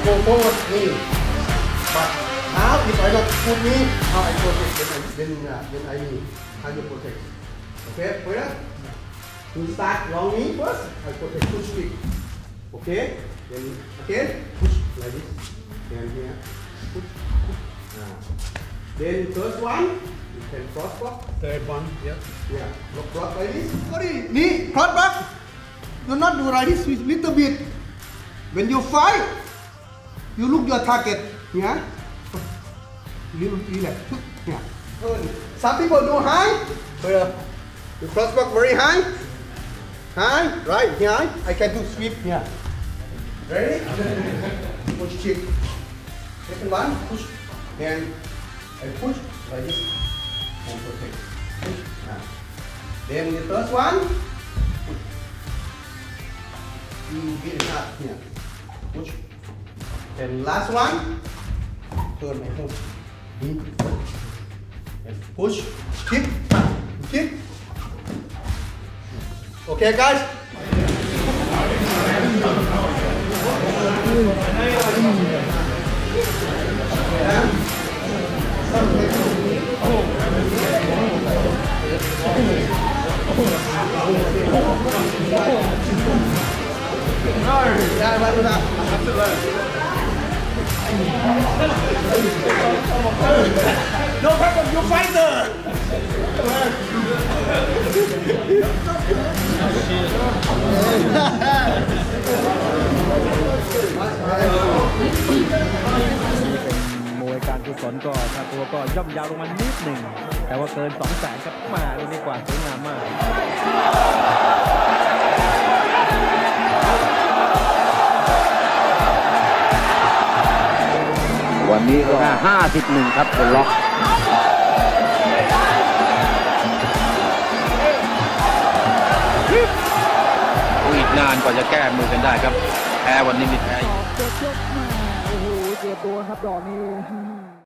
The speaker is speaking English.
go forward me. But now if I not put me, how I protect then I need how you protect. Okay, wait up. To start long knee first, I protect push kick. Okay, then again push like this. And here push. Then first one, you can cross block. Third one, yep. Yeah, block like this. Sorry, knee cross block. Do not do like this with little bit. When you fight, you look your target. Yeah. You relax. Yeah. Some people do high. You cross block very high. High, right, high. I can do sweep here. Ready? Push kick. Second one, push. And I push like this. And protect. Push. Then the first one, push. You get it up here. Push. And last one, turn my hook. And push. Kick. Kick. Okay, guys. No problem, you fighter. มวยการกุศลก็ค่าตัวก็ย่อมยาวลงมานิดหนึ่งแต่ว่าเกิน200,000ครับมาเลยดีกว่าสวยงามมากวันนี้ก็51ครับบนล็อกอีกนานกว่าจะแก้มือกันได้ครับแพ้วันนี้มีแพ้โอ้โหเจ็บตัวครับดอกนี้